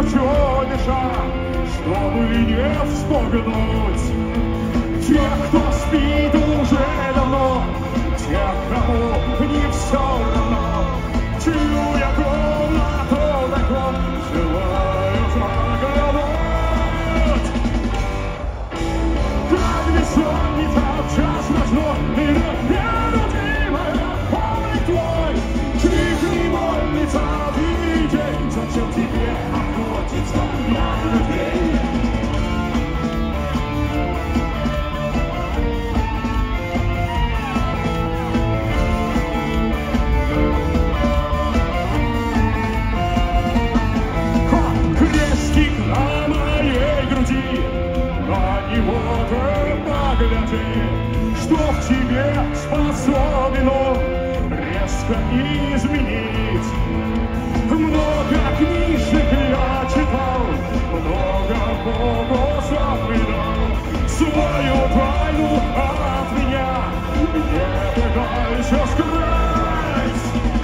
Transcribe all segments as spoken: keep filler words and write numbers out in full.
чернеша, чтобы не вспугнуть тех, кто спит уже давно, тех, кому не все равно, чью я комнату таком желаю заглянуть. Как бессонница в час ночной, и нерудимая, помни твой крик невольница, ты день, зачем тебе охотиться на людей? Крестик на моей груди, на него погляди, что в тебе способен он резко изменить. Много книжек я читал, много фокусов видал, свою тайну от меня не пытайся скрыть.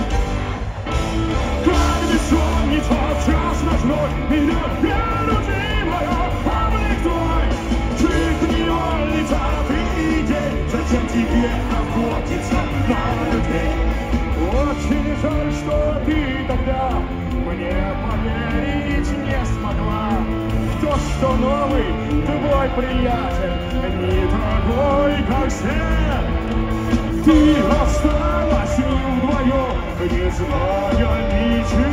Как бессонница в час ночной, меня нелюдимая, облик твой, крик невольница, ты день, зачем тебе охотиться на людей? Очень жаль, что ты тогда мне поверить не смогла в то, что новый твой приятель не такой, как все. Ты осталась с ним вдвоем, не зная ничего.